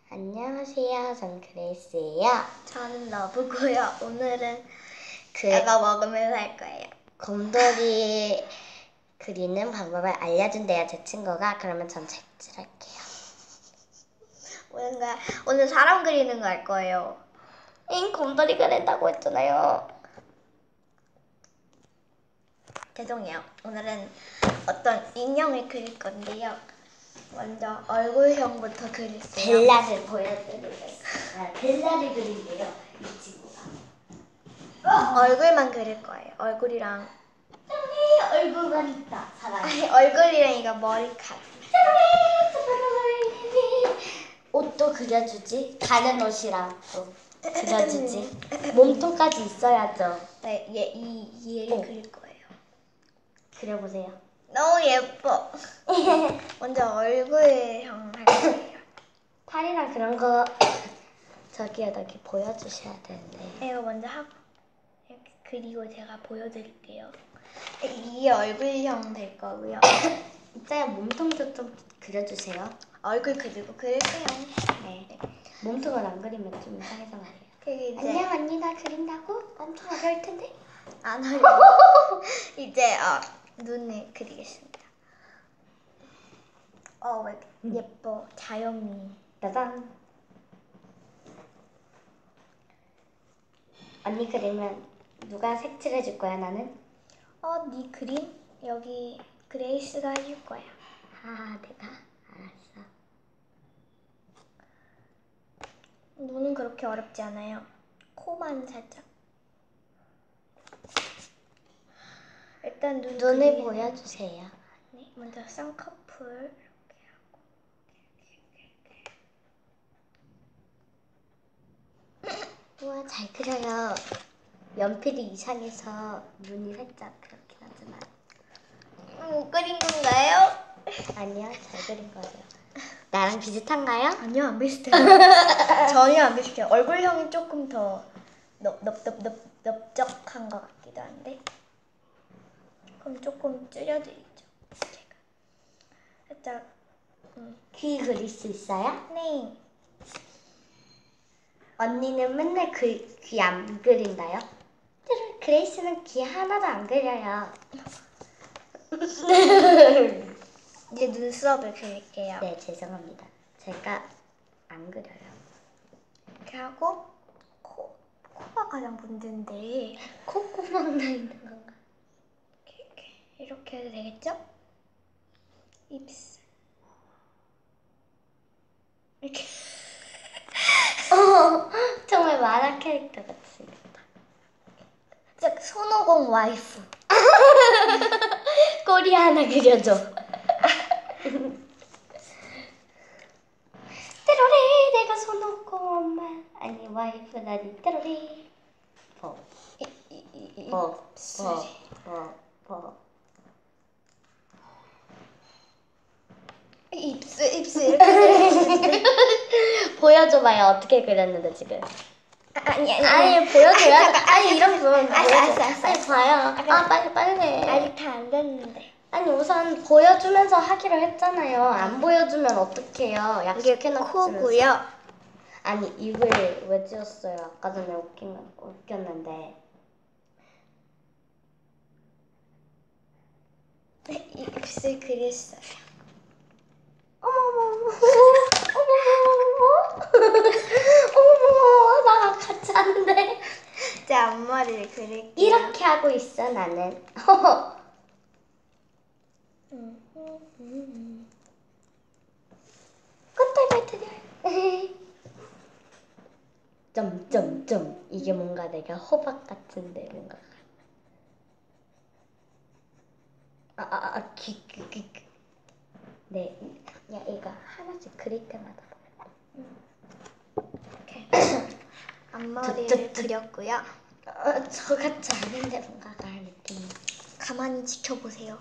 안녕하세요. 전 그레이스예요. 저는 러브고요. 오늘은 그 이거 먹으면서 할 거예요. 곰돌이 그리는 방법을 알려준대요, 제 친구가. 그러면 전 색칠할게요. 오늘 사람 그리는 거 할 거예요. 곰돌이 그린다고 했잖아요. 죄송해요. 오늘은 어떤 인형을 그릴 건데요. 먼저 얼굴형부터 그릴게요. 벨라를 보여드릴게요. 벨라를 그린대요, 이 친구가. 얼굴만 그릴 거예요. 얼굴이랑 저기 얼굴만 있다. 사람. 아니, 얼굴이랑 이거 머리카락. 옷도 그려주지. 다른 옷이랑 또 그려주지. 몸통까지 있어야죠. 네, 얘를 그릴 거예요. 그려보세요. 너무 예뻐. 먼저 얼굴형 할 거예요. 팔이랑 그런 거 저기요, 여기 보여주셔야 되는데. 이거 먼저 하고 이렇게 그리고 제가 보여드릴게요. 이게 얼굴형 될 거고요. 이따가 몸통도 좀 그려주세요. 얼굴 그리고 그릴게요. 네. 몸통을 안 그리면 좀 이상해서 말이에요. 그게 이제 안녕 언니, 나 그린다고? 엄청 어려울 텐데. 안 어려워. 이제 눈을 그리겠습니다. 왜 예뻐. 자연미. 짜잔. 언니 그리면 누가 색칠해 줄 거야, 나는? 네 그림? 여기 그레이스가 해줄 거야. 내가? 알았어. 눈은 그렇게 어렵지 않아요. 코만 살짝. 일단 눈을 보여주세요. 네, 먼저 쌍꺼풀 이렇게 하고 우와, 잘 그려요. 연필이 이상해서 눈이 살짝 그렇긴 하지만. 못 그린 건가요? 아니요, 잘 그린 거예요. 나랑 비슷한가요? 아니요, 안 비슷해요. 전혀 안 비슷해요. 얼굴형이 조금 더 넓적한 것 같기도 한데. 그럼 조금 줄여드리죠. 제가 살짝. 귀 그릴 수 있어요? 네. 언니는 맨날 귀 안 그린다요? 그레이스는 귀 하나도 안 그려요. 이제 눈썹을 그릴게요. 네, 죄송합니다. 제가 안 그려요. 이렇게 하고 코가 가장 문제인데 콧구멍 나 있는 건가? 이렇게 해도 되겠죠? 입술 이렇게. 정말 만화 캐릭터 같이 생겼다. 진짜 손오공 와이프. 꼬리 하나 그려줘. 띠로리, 내가 손오공 엄마. 아니, 와이프다니, 띠로리. 입술 이렇게. 보여줘봐요, 어떻게 그렸는데 지금. 아니 보여줘야 아니, 이런 거 보여줘. 알았어. 빨리 봐요. 빨리. 아직 다 안 됐는데. 아니, 우선 보여주면서 하기로 했잖아요. 안 보여주면 어떡해요. 이게 약속해놓고. 코고요. 아니, 입을 왜 지었어요? 아까 전에 웃겼는데. 입술 그렸어요. 어머머머, 나 같이 하는데. 제 앞머리를 그릴게요. 이렇게 하고 있어, 나는. 끝을 점점점. 이게 뭔가 내가 호박 같은데 뭔가. 귀. 네, 야, 이거 하나씩 그릴 때마다. 이렇게 앞머리를 그렸고요. 저 같지 않은데 뭔가가 느낌이. 가만히 지켜보세요.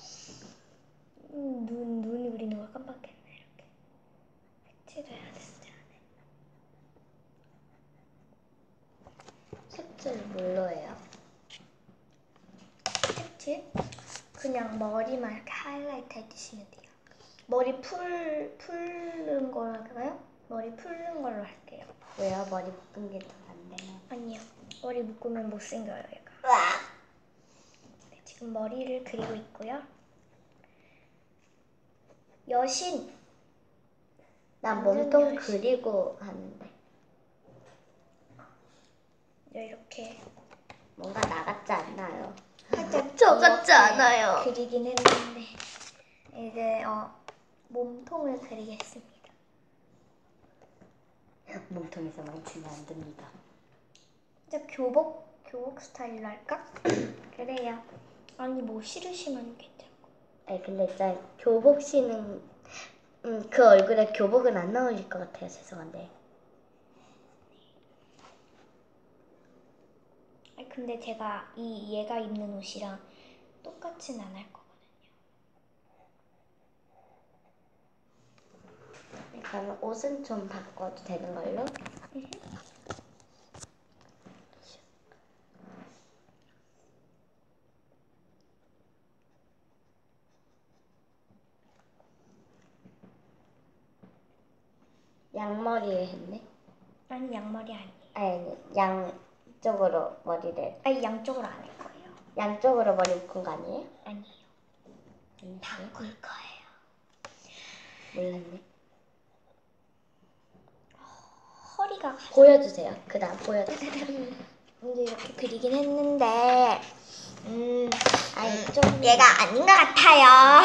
눈이 그리는 걸 깜빡했네. 이렇게 색칠을 해야 되는데 색칠 뭘로 해요? 색칠? 그냥 머리만 이렇게 하이라이트 해주시면 돼요. 머리 푸는 거랄까요? 머리 풀는 걸로 할게요. 왜요? 머리 묶은 게 더 낫네요. 아니요. 머리 묶으면 못생겨요, 얘가. 으악! 네, 지금 머리를 그리고 있고요. 여신. 난 완전 몸통 열심히. 그리고 하는데 이렇게 뭔가 나 같지 않나요? 살짝 저 같지 이렇게 않아요. 그리긴 했는데 이제 몸통을 그리겠습니다. 몸통에서 망치면 안 됩니다. 진짜 교복 스타일로 할까? 그래요. 아니 뭐 싫으시면 괜찮고. 아니 근데 진짜 교복 씨는 그 얼굴에 교복은 안 어울릴 것 같아요. 죄송한데. 아니 근데 제가 얘가 입는 옷이랑 똑같진 않을 거거든요. 그러면 옷은 좀 바꿔도 되는 걸로? 양머리에 했네. 아니 양머리 아니에요. 아니 양쪽으로 머리를 아니 양쪽으로 안 할 거예요. 양쪽으로 머리 묶은 거 아니에요? 아니에요. 바꿀 거예요. 몰랐네. 허리가 가장 보여주세요. 그다음 보여주세요. 이제 이렇게 그리긴 했는데 아니 좀 얘가 아닌 것 같아요.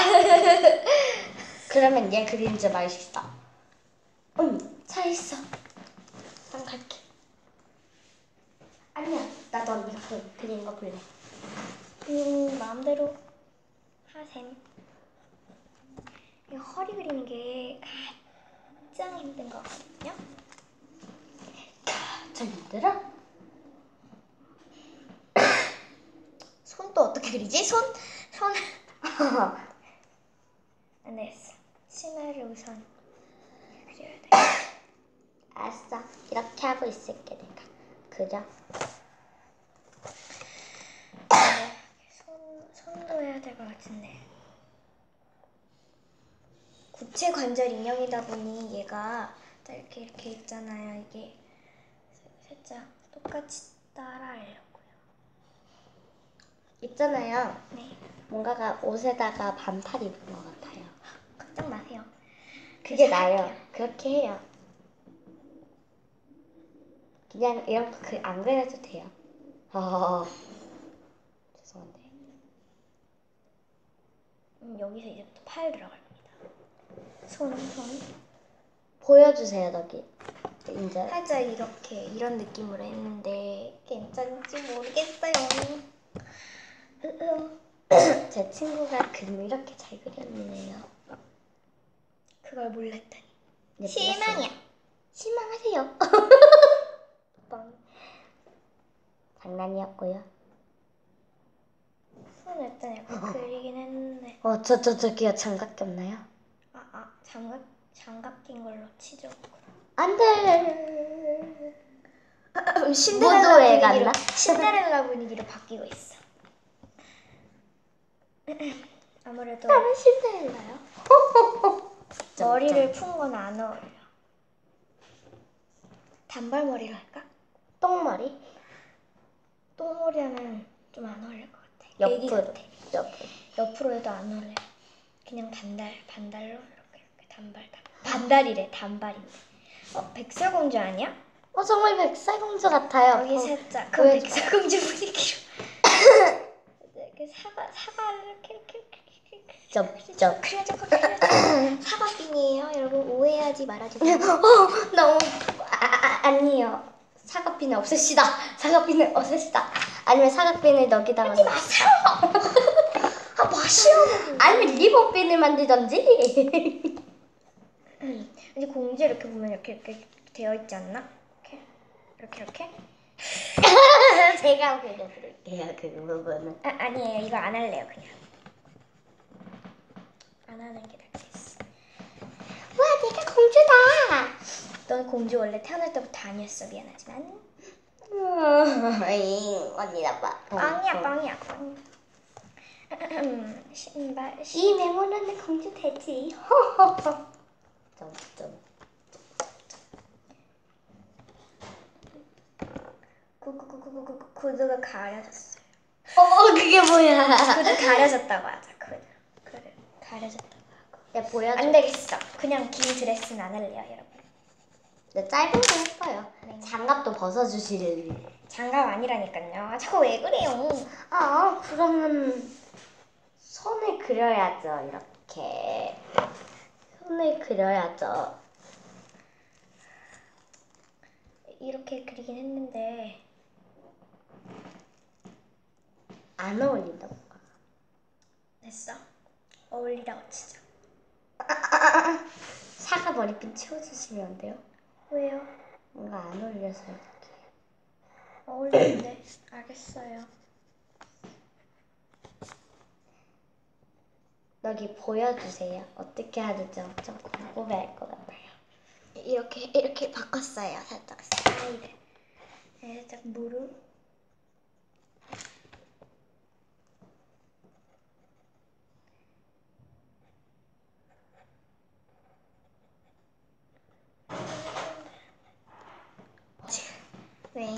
그러면 얘 그림자 맛있어. 차 있어. 난 갈게. 아니야, 나도 언니가 그린 거 볼래. 마음대로 하셈. 이 허리 그리는 게 가장 힘든 거거든요. 좀 힘들어? 손도 어떻게 그리지? 손 안 되겠어. 치마를 우선 그려야 돼. 알았어. 이렇게 하고 있을게 내가. 그죠? 손도 해야 될 것 같은데. 구체 관절 인형이다 보니 얘가 이렇게 있잖아요. 이게 살짝 똑같이 따라하려고요. 있잖아요. 네. 뭔가가 옷에다가 반팔 입은 것 같아요. 걱정 마세요. 그게 나아요. 그렇게 해요. 그냥 이런 거 안 그려도 돼요. 죄송한데. 여기서 이제부터 팔 들어갈 겁니다. 손. 보여주세요, 여기. 이제. 살짝 이렇게 이런 느낌으로 했는데 괜찮을지 모르겠어요. 제 친구가 그림 이렇게 잘 그렸네요. 그걸 몰랐다니. 네, 실망이야. 실망하세요. 빵. 장난이었고요. 손 일단 약간 그리긴 했는데. 저기요. 장갑 꼈나요? 장갑 낀 걸로 치죠. 안 돼. 신데렐라 무도회 분위기로, 갔나? 신데렐라 분위기로 바뀌고 있어. 아무래도 나는 신데렐라요. 머리를 푼 건 안 어울려. 단발머리로 할까? 똥머리? 똥머리 하면 좀 안 어울릴 것 같아. 애기 옆으로. 같아. 옆으로. 옆으로 해도 안 어울려. 그냥 반달로 이렇게 반달이래. 단발인데. 백설공주 아니야? 정말 백설공주 같아요. 여기 살짝 그 보여줘. 백설공주 분위기로. 이렇게 사과를 이렇게 쩝쩝. 그려줘. 사과빈이에요. 여러분 오해하지 말아주세요. 너무 아니에요. 사과핀을 없애시다. 사과핀을 없애시다. 아니면 사과핀을 여기다가 하지 마세요. 마시오. 아니면 리본핀을 만들던지. 이제 공주 이렇게 보면 이렇게 되어 있지 않나? 이렇게. 제가 그려드릴게요. 그 부분은. 아니에요. 이거 안 할래요. 그냥 안 하는 게 낫겠어. 와, 내가 공주다. 넌 공주 원래 태어날 때부터 아니었어. 미안하지만. 언니 나빠. 빵이야. 신발. 이 메모로는 공주 되지. 좀. 구두가 가려졌어요. 그게 뭐야? 구두 가려졌다고 하자. 구두 가려졌다고 하고. 야, 보여줘. 안 되겠어. 그냥 긴 드레스는 안 할래요, 여러분. 네, 짧은 거 예뻐요. 네. 장갑도 벗어주실. 장갑 아니라니까요. 자꾸 왜 그래요? 그러면 손을 그려야죠. 이렇게 손을 그려야죠. 이렇게 그리긴 했는데 안 어울린다. 됐어. 어울리라고 치자. 사과 머리핀 치워주시면 안 돼요? 왜요? 뭔가 안 어울려서 이렇게. 어울리는데. 알겠어요. 여기 보여주세요. 어떻게 하는지 엄청 궁금해할 것 같아요. 이렇게 바꿨어요. 살짝 스타일을. 네, 살짝 무릎. 네.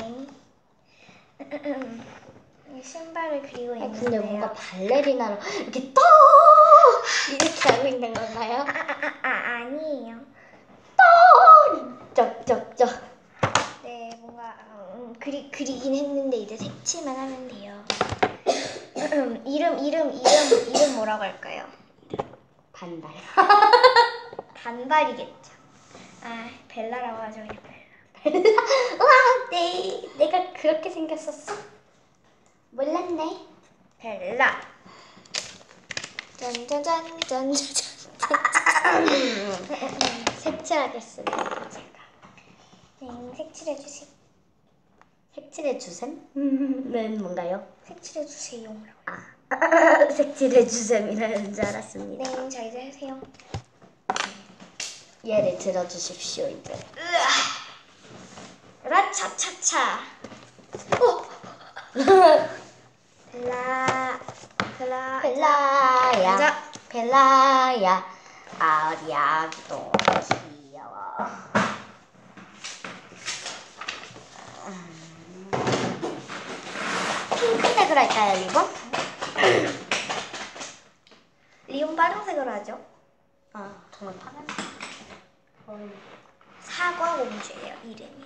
이 신발을 그리고 있는데요. 근데 뭔가 발레리나로 이렇게 이렇게 하고 있는 건가요? 아니에요. 쩍쩍쩍. 네, 뭔가 그리긴 했는데 이제 색칠만 하면 돼요. 이름 뭐라고 할까요? 반달. 반발이겠죠. 벨라라고 하죠, 그냥 벨라. 우와, 내가 그렇게 생겼었어? 몰랐네. 벨라. 짠짠짠짠짠. 색칠하겠습니다. 제가. 네, 색칠해주세요. 색칠해 주셈은 뭔가요? 색칠해주세요. 색칠해 주셈이라는 줄 알았습니다. 네, 자 이제 하세요. 얘를 들어주십시오 이제. 라차차차. 벨라. 벨라야, 앉아. 벨라야, 어디 아기도 귀여워. 핑크색으로 할까요, 리본? 리온 파란색으로 하죠. 정말 파란색. 사과 공주예요, 이름이.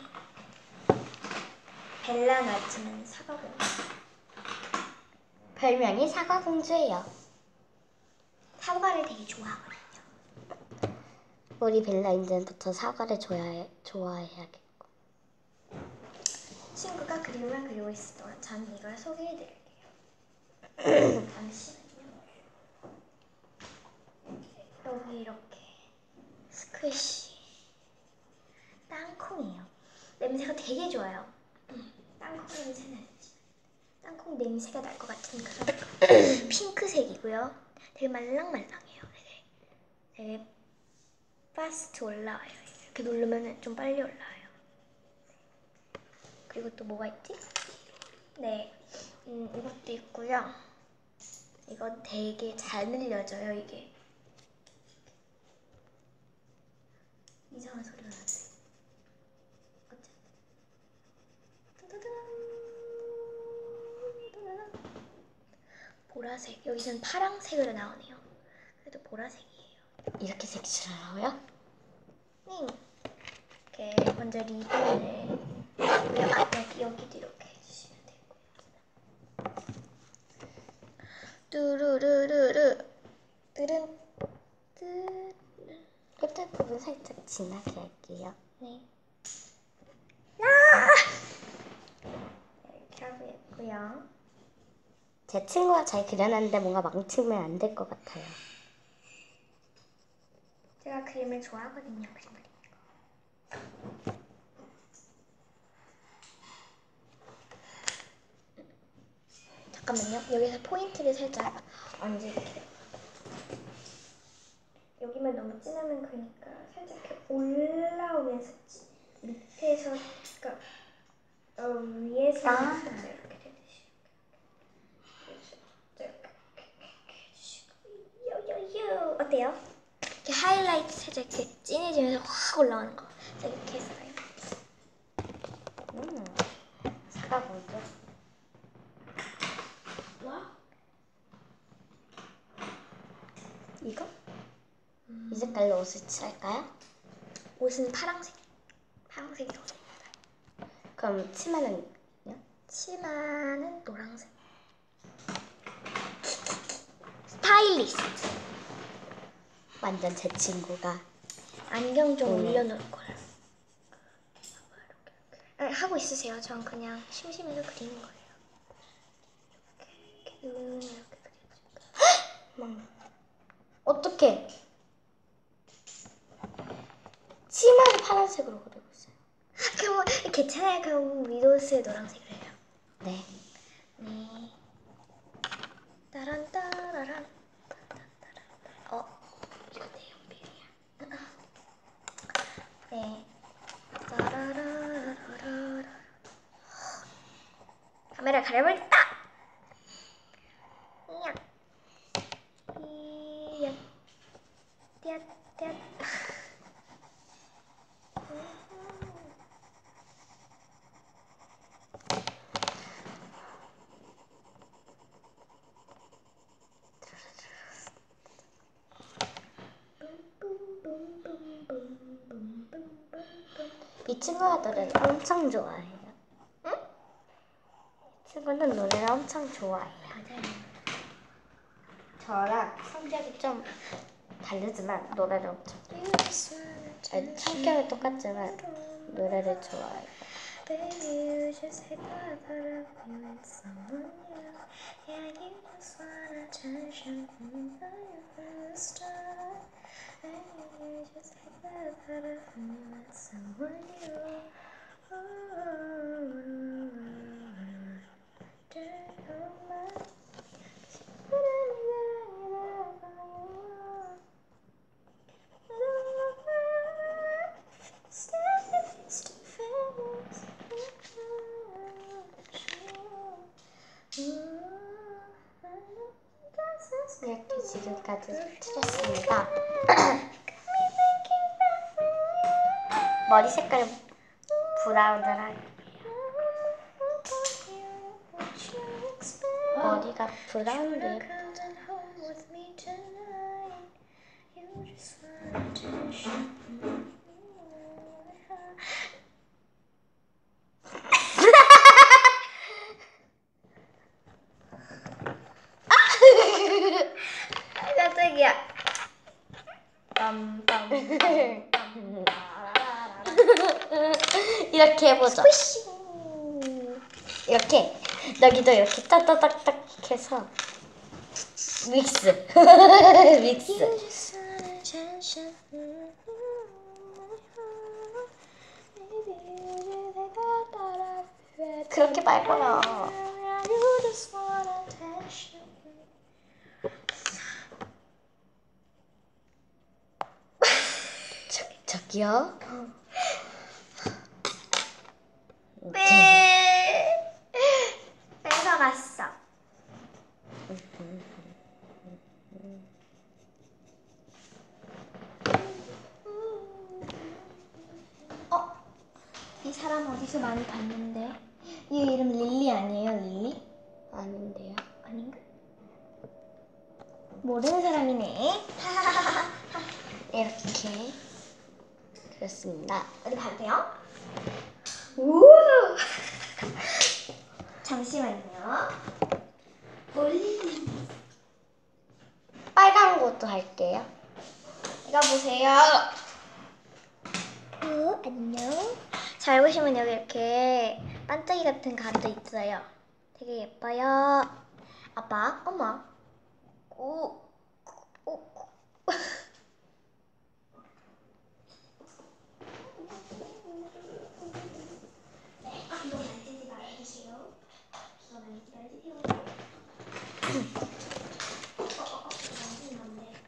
벨라 맞지만 사과 공주. 별명이 사과공주예요. 사과를 되게 좋아하거든요. 우리 벨라 이제부터 사과를 좋아해야겠고. 친구가 그림을 그리고 있을 동안 저는 이걸 소개해드릴게요. 잠시만요. 여기 이렇게 스퀴시 땅콩이에요. 냄새가 되게 좋아요. 땅콩 냄새 나지. 땅콩 냄새가 날 것 같은 그런 핑크색이고요. 되게 말랑말랑해요. 되게 파스트 올라와요. 이렇게 누르면 좀 빨리 올라와요. 그리고 또 뭐가 있지? 네, 이것도 있고요. 이건 되게 잘 늘려져요, 이게. 이상한 소리가 나는데. 어째? 보라색. 여기서는 파랑색으로 나오네요. 그래도 보라색이에요. 이렇게 색칠하라고요? 네. 이렇게 먼저 리본을 여기도 이렇게 해주시면 되고요. 뚜루루루루 뚜른 뚜 끝에 부분 살짝 진하게 할게요. 네. 이렇게 하고 있고요. 제 친구가 잘 그려놨는데 뭔가 망치면 안 될 것 같아요. 제가 그림을 좋아하거든요. 그림 그리는 거. 잠깐만요. 여기서 포인트를 살짝 얹을게요. 여기만 너무 진하면 그러니까 살짝 이렇게 올라오면서 밑에서 그러니까 위에서 살짝 이렇게 되듯이 이렇게 해주시고 요요요 어때요? 이렇게 하이라이트 살짝 이렇게 진해지면서 확 올라오는 거 이렇게 했어요. 색깔 뭐죠? 와? 이거? 이 색깔로 옷을 칠할까요? 옷은 파랑색. 파랑색이 더 좋아요. 그럼 치마는요? 치마는 노란색. 스타일리스트. 완전 제 친구가. 안경 좀 네. 올려놓을 걸. 아니, 하고 있으세요. 전 그냥 심심해서 그리는 거예요. 이렇게 그려줄까? 어떡해. 치마를 파란색으로 그리고 있어요. 그럼 괜찮아요. 그럼 위도우스의 노란색을 해요. 네. 네. 따란 따라란. 이거 내 연필이야. 네. 따라라라라라. 카메라 가려버렸다. 이야. 이야. 띠앗 띠앗. 이 친구가 노래를 엄청 좋아해요. 응? 이 친구는 노래를 엄청 좋아해요. 맞아요. 저랑 성격이 좀 다르지만 노래를 엄청 아니, 성격이 똑같지만 노래를 좋아해요. Baby, you just hit the thought of you and someone new. Yeah, you just want attention from the very start. Baby, you just hit the thought of you and someone new. 이렇게 지금까지 틀었습니다. 머리 색깔 브라운을 할게요. 머리가 브라운도 예쁘죠. 깜짝이야. 이렇게 해보죠. 이렇게 여기도 이렇게 따따닥딱 해서 믹스 믹스. 그렇게 말고요. 저기요. 뺏어갔어. 이 사람 어디서 많이 봤는데? 이 이름 릴리 아니에요, 릴리? 아닌데요. 아닌가? 모르는 사람이네. 이렇게 그렇습니다. 어디 봐도 돼요? 우! 잠시만요. 올리는 빨간 것도 할게요. 이거 보세요. 안녕. 잘 보시면 여기 이렇게 반짝이 같은 가루도 있어요. 되게 예뻐요. 아빠, 엄마. 오. 이거 만지지 말아주세요. 이거 만지지 말아주세요. 만지면 안 돼.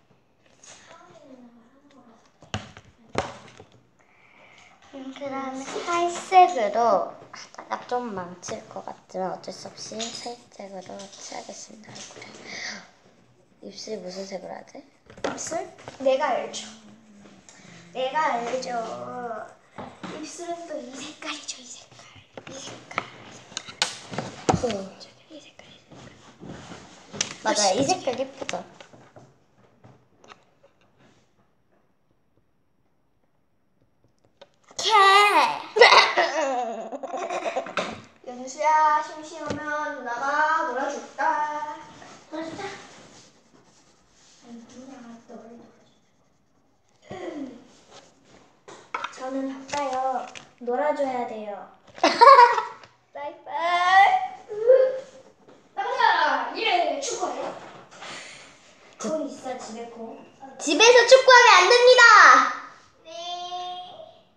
그다음에 살색으로 하다가 좀 망칠 것 같지만 어쩔 수 없이 살색으로 칠하겠습니다. 얼굴에. 입술이 무슨 색으로 하지? 입술? 내가 알죠. 내가 알죠. 입술은 또 이 색깔이죠, 이 색깔. 이 색깔. 이 색깔. 맞아, 이 색깔 예쁘죠? 연수야, 심심하면 누나가 놀아줄까? 놀아주자. 누나가 너를 놀아준다. 저는 바빠요. 놀아줘야 돼요. 빠이빠이. 나가자. 예, 축구해. 공 있어, 집에 공. 집에서 축구하면 안 됩니다. 네.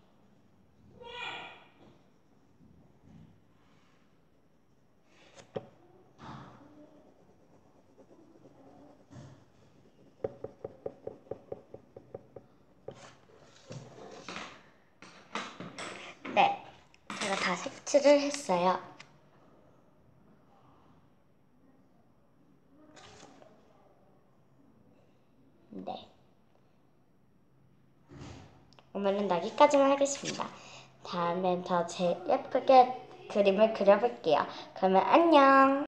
네, 제가 다 색칠을 했어요. 네. 오늘은 여기까지만 하겠습니다. 다음엔 더 예쁘게 그림을 그려볼게요. 그러면 안녕.